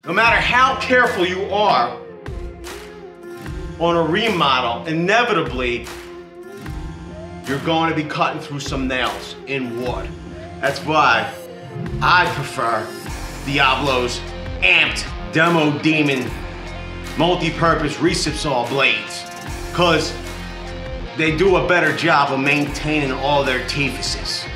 No matter how careful you are on a remodel, inevitably, you're going to be cutting through some nails in wood. That's why I prefer Diablo's amped Demo Demon multi-purpose Recip saw blades, because they do a better job of maintaining all their teethuses.